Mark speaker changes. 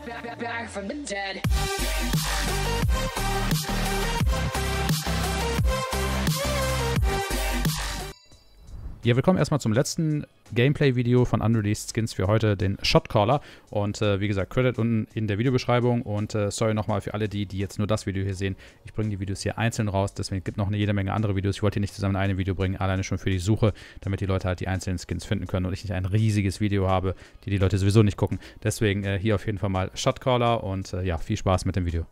Speaker 1: Back from the dead.
Speaker 2: Ja, willkommen erstmal zum letzten Gameplay-Video von Unreleased Skins für heute, den Shotcaller. Und wie gesagt, Credit unten in der Videobeschreibung. Und sorry nochmal für alle die jetzt nur das Video hier sehen. Ich bringe die Videos hier einzeln raus, deswegen gibt es noch jede Menge andere Videos. Ich wollte hier nicht zusammen in einem Video bringen, alleine schon für die Suche, damit die Leute halt die einzelnen Skins finden können und ich nicht ein riesiges Video habe, die Leute sowieso nicht gucken. Deswegen hier auf jeden Fall mal Shotcaller und ja, viel Spaß mit dem Video.